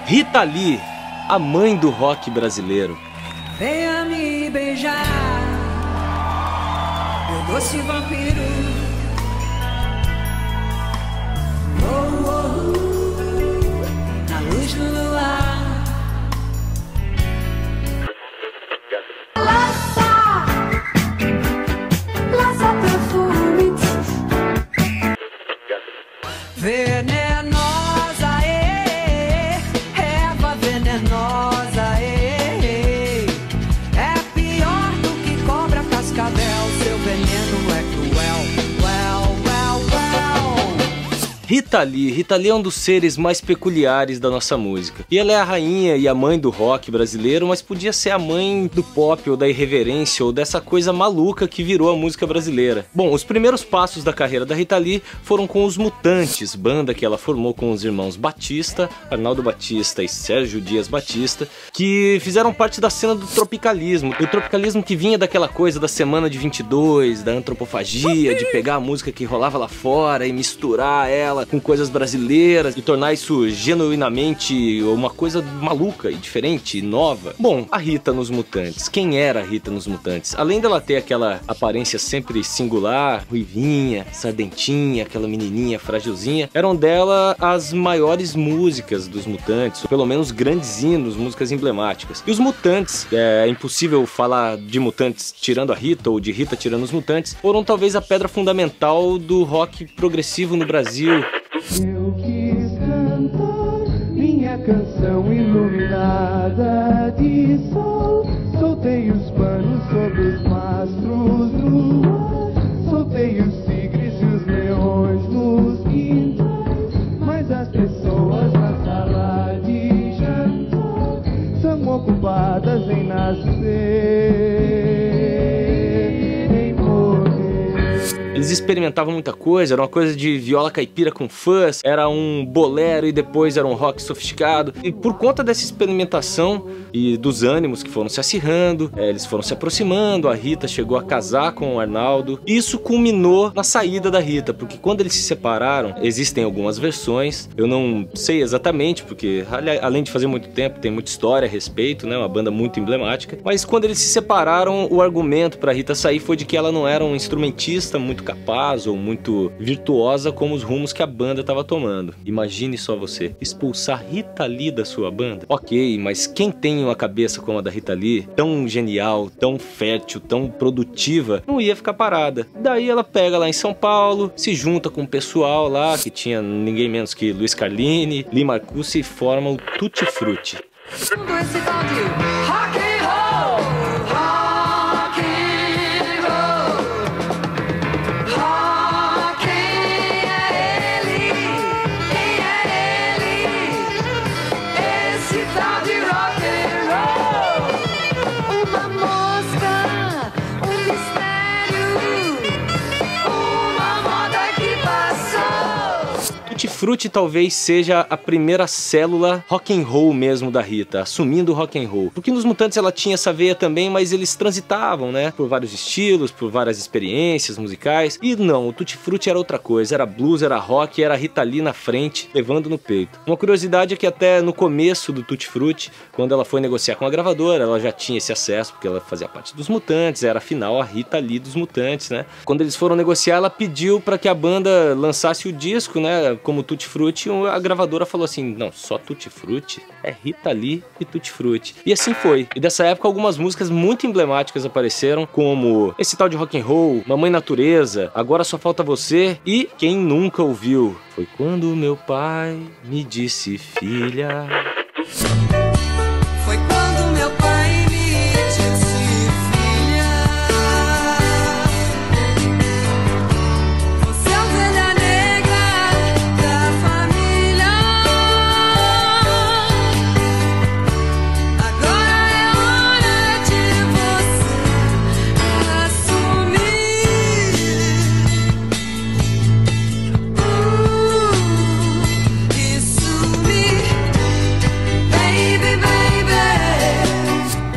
Rita Lee, a mãe do rock brasileiro. Venha me beijar, meu doce vampiro. Oh, oh, na luz do luar. Lança perfume venenosa, erva venenosa, é pior do que cobra cascavel. Seu veneno é cruel, well, well, well. Rita Lee é um dos seres mais peculiares da nossa música. E ela é a rainha e a mãe do rock brasileiro, mas podia ser a mãe do pop ou da irreverência ou dessa coisa maluca que virou a música brasileira. Bom, os primeiros passos da carreira da Rita Lee foram com os Mutantes, banda que ela formou com os irmãos Batista, Arnaldo Batista e Sérgio Dias Batista, que fizeram parte da cena do tropicalismo. O tropicalismo que vinha daquela coisa da semana de 22, da antropofagia, de pegar a música que rolava lá fora e misturar ela com coisas brasileiras e tornar isso genuinamente uma coisa maluca e diferente e nova. Bom, a Rita nos Mutantes. Quem era a Rita nos Mutantes? Além dela ter aquela aparência sempre singular, ruivinha, sardentinha, aquela menininha frágilzinha, eram dela as maiores músicas dos Mutantes, ou pelo menos grandes hinos, músicas emblemáticas. E os Mutantes, é impossível falar de Mutantes tirando a Rita ou de Rita tirando os Mutantes, foram talvez a pedra fundamental do rock progressivo no Brasil. Eu quis cantar minha canção iluminada de sol. Soltei os panos sobre os mastros do mar. Soltei os tigres e os leões nos quintais. Mas as pessoas na sala de jantar são ocupadas em nascer. Eles experimentavam muita coisa, era uma coisa de viola caipira com fuzz, era um bolero e depois era um rock sofisticado. E por conta dessa experimentação e dos ânimos que foram se acirrando, eles foram se aproximando, a Rita chegou a casar com o Arnaldo. E isso culminou na saída da Rita, porque quando eles se separaram, existem algumas versões, eu não sei exatamente, porque além de fazer muito tempo, tem muita história a respeito, né, uma banda muito emblemática. Mas quando eles se separaram, o argumento pra Rita sair foi de que ela não era um instrumentista muito capaz ou muito virtuosa como os rumos que a banda estava tomando. Imagine só você, expulsar Rita Lee da sua banda. Ok, mas quem tem uma cabeça como a da Rita Lee, tão genial, tão fértil, tão produtiva, não ia ficar parada. Daí ela pega lá em São Paulo, se junta com o pessoal lá, que tinha ninguém menos que Luiz Carlini, Lee Marcucci, e forma o Tutti Frutti. Esse tal de rock and roll, rock and roll, rock é ele, quem é ele? Esse tal de rock and roll, uma mosca, um mistério, uma moda que passou. Tutti Frutti talvez seja a primeira célula rock and roll mesmo da Rita, assumindo o rock and roll. Porque nos Mutantes ela tinha essa veia também, mas eles transitavam, né, por vários estilos, por várias experiências musicais. E não, o Tutti Frutti era outra coisa, era blues, era rock, era a Rita Lee na frente, levando no peito. Uma curiosidade é que até no começo do Tutti Frutti, quando ela foi negociar com a gravadora, ela já tinha esse acesso, porque ela fazia parte dos Mutantes, era afinal a Rita Lee dos Mutantes, né. Quando eles foram negociar, ela pediu para que a banda lançasse o disco, né, como Tutti Frutti. A gravadora falou assim, não, só Tutti Frutti? É Rita Lee e Tutti Frutti. E assim foi. E dessa época algumas músicas muito emblemáticas apareceram, como esse tal de rock and roll, Mamãe Natureza, Agora Só Falta Você e quem nunca ouviu? Foi quando meu pai me disse, filha. Foi quando meu pai me disse, filha, você é a ovelha negra da família. Agora é hora de você assumir e sumir, baby.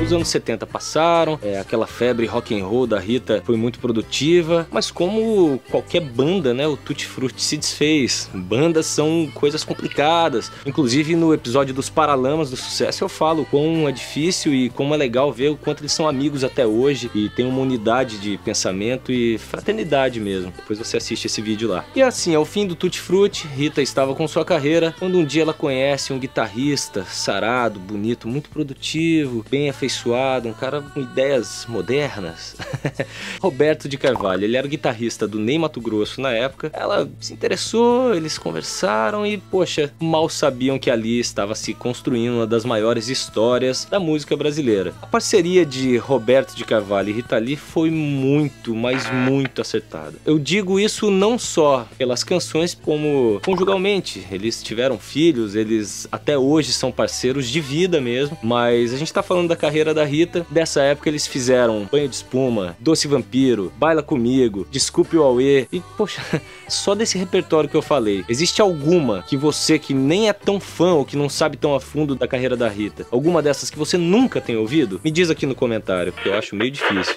Os anos 70 passaram, aquela febre rock and roll da Rita foi muito produtiva, mas como qualquer banda, né, o Tutti Frutti se desfez. Bandas são coisas complicadas. Inclusive no episódio dos Paralamas do Sucesso eu falo quão é difícil e como é legal ver o quanto eles são amigos até hoje e tem uma unidade de pensamento e fraternidade mesmo. Depois você assiste esse vídeo lá. E assim, ao fim do Tutti Frutti, Rita estava com sua carreira quando um dia ela conhece um guitarrista sarado, bonito, muito produtivo, bem afeiçoado, um cara com ideias modernas. Roberto de Carvalho. Ele era o guitarrista do Ney Matogrosso na época. Ela se interessou, eles conversaram e, poxa, mal sabiam que ali estava se construindo uma das maiores histórias da música brasileira. A parceria de Roberto de Carvalho e Rita Lee foi muito, mas muito acertada. Eu digo isso não só pelas canções, como conjugalmente. Eles tiveram filhos, eles até hoje são parceiros de vida mesmo, mas a gente tá falando da carreira da Rita. Dessa época eles fizeram Banho de Espuma, Doce Vampiro, Baila Comigo, Desculpe o Auê e, poxa, só desse repertório que eu falei, existe alguma que você que nem é tão fã ou que não sabe tão a fundo da carreira da Rita, alguma dessas que você nunca tem ouvido? Me diz aqui no comentário, porque eu acho meio difícil.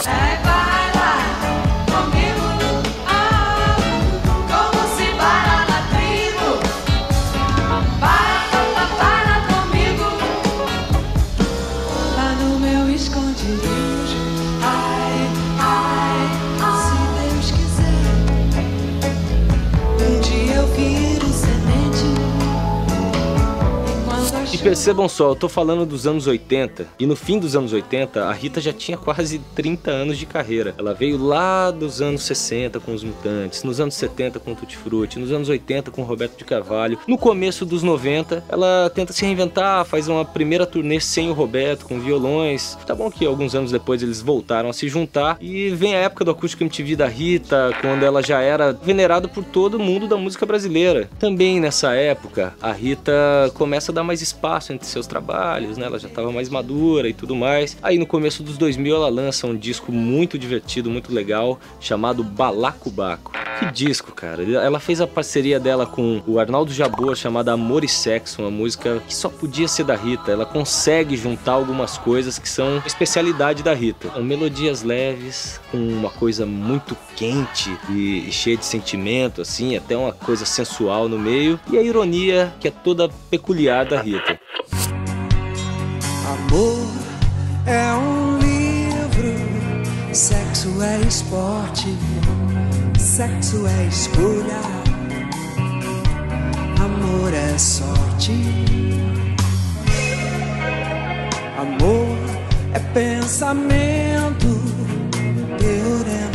E percebam só, eu tô falando dos anos 80, e no fim dos anos 80, a Rita já tinha quase 30 anos de carreira. Ela veio lá dos anos 60 com os Mutantes, nos anos 70 com o Tutti Frutti, nos anos 80 com o Roberto de Carvalho. No começo dos 90, ela tenta se reinventar, faz uma primeira turnê sem o Roberto, com violões. Tá bom que alguns anos depois eles voltaram a se juntar, e vem a época do Acústico MTV da Rita, quando ela já era venerada por todo mundo da música brasileira. Também nessa época, a Rita começa a dar mais espaço entre seus trabalhos, né? Ela já estava mais madura e tudo mais. Aí no começo dos 2000 ela lança um disco muito divertido, muito legal, chamado Balacobaco. Que disco, cara. Ela fez a parceria dela com o Arnaldo Jabbour, chamada Amor e Sexo, uma música que só podia ser da Rita. Ela consegue juntar algumas coisas que são especialidade da Rita. São melodias leves, com uma coisa muito quente e cheia de sentimento, assim, até uma coisa sensual no meio, e a ironia que é toda peculiar da Rita. Amor é um livro, sexo é esporte, sexo é escolha, amor é sorte, amor é pensamento, teorema.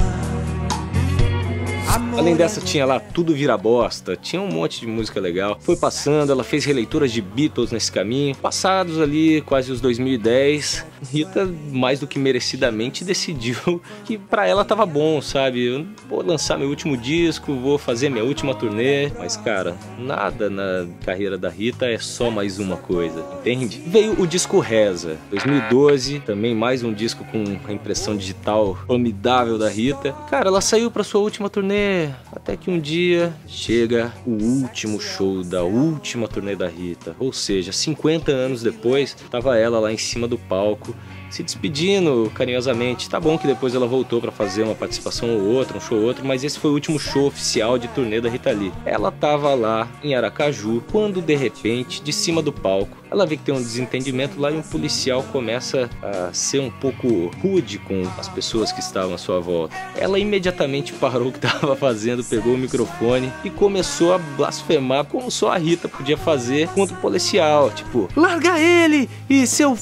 Além dessa tinha lá Tudo Vira Bosta, tinha um monte de música legal. Foi passando, ela fez releituras de Beatles nesse caminho. Passados ali quase os 2010, Rita mais do que merecidamente decidiu que pra ela tava bom, sabe? Eu vou lançar meu último disco, vou fazer minha última turnê. Mas cara, nada na carreira da Rita é só mais uma coisa, entende? Veio o disco Reza, 2012, também mais um disco com a impressão digital formidável da Rita. Cara, ela saiu pra sua última turnê, até que um dia chega o último show da última turnê da Rita. Ou seja, 50 anos depois, tava ela lá em cima do palco, se despedindo carinhosamente. Tá bom que depois ela voltou pra fazer uma participação ou outra, um show ou outro, mas esse foi o último show oficial de turnê da Rita Lee. Ela tava lá em Aracaju, quando de repente, de cima do palco, ela vê que tem um desentendimento lá e um policial começa a ser um pouco rude com as pessoas que estavam à sua volta. Ela imediatamente parou o que estava fazendo, pegou o microfone e começou a blasfemar como só a Rita podia fazer contra o policial. Tipo, larga ele e seu...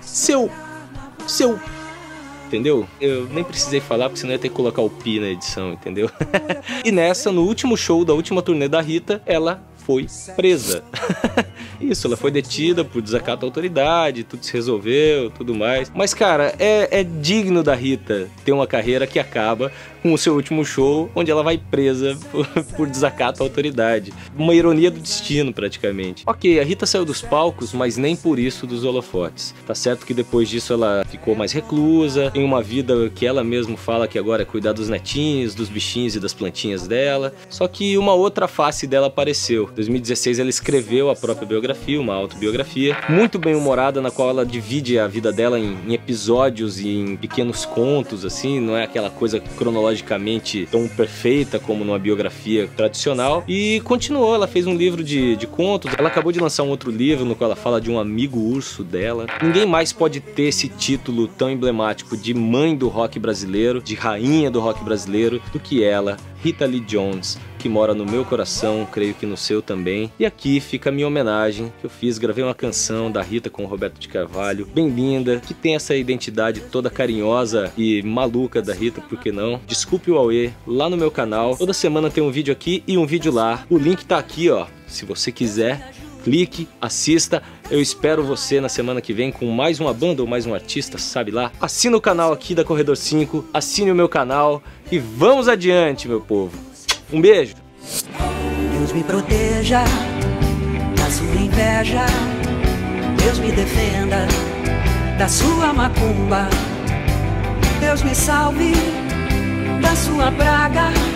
Entendeu? Eu nem precisei falar, porque senão ia ter que colocar o pi na edição, entendeu? E nessa, no último show da última turnê da Rita, ela foi presa. Isso, ela foi detida por desacato à autoridade, tudo se resolveu, tudo mais. Mas, cara, é digno da Rita ter uma carreira que acaba com o seu último show, onde ela vai presa por desacato à autoridade. Uma ironia do destino, praticamente. Ok, a Rita saiu dos palcos, mas nem por isso dos holofotes. Tá certo que depois disso ela ficou mais reclusa, tem uma vida que ela mesma fala que agora é cuidar dos netinhos, dos bichinhos e das plantinhas dela. Só que uma outra face dela apareceu. Em 2016 ela escreveu a própria biografia, biografia, uma autobiografia, muito bem humorada, na qual ela divide a vida dela em episódios e em pequenos contos, assim, não é aquela coisa cronologicamente tão perfeita como numa biografia tradicional. E continuou, ela fez um livro de contos, ela acabou de lançar um outro livro no qual ela fala de um amigo urso dela. Ninguém mais pode ter esse título tão emblemático de mãe do rock brasileiro, de rainha do rock brasileiro, do que ela, Rita Lee Jones, que mora no meu coração, creio que no seu também. E aqui fica a minha homenagem que eu fiz, gravei uma canção da Rita com o Roberto de Carvalho, bem linda, que tem essa identidade toda carinhosa e maluca da Rita, por que não? Desculpe o auê, lá no meu canal, toda semana tem um vídeo aqui e um vídeo lá. O link tá aqui, ó, se você quiser, clique, assista. Eu espero você na semana que vem com mais uma banda ou mais um artista, sabe lá? Assina o canal aqui da Corredor 5, assine o meu canal e vamos adiante, meu povo. Um beijo. Deus me proteja da sua inveja, Deus me defenda da sua macumba, Deus me salve da sua praga.